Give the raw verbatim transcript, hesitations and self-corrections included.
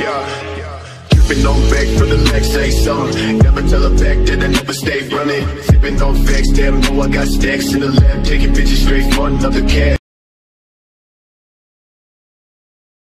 yeah. Dripping on back from the legs, say something. Never tell her back that I never stay running. Sipping on facts, damn, know I got stacks in the lab. Taking bitches straight for another cat.